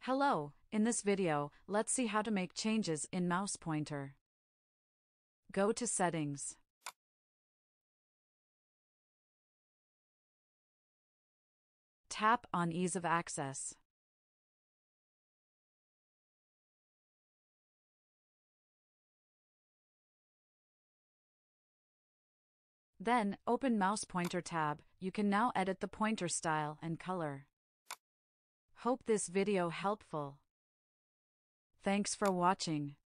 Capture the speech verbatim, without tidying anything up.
Hello, in this video, let's see how to make changes in mouse pointer. Go to Settings. Tap on Ease of Access. Then, open Mouse Pointer tab. You can now edit the pointer style and color. Hope this video helpful. Thanks for watching.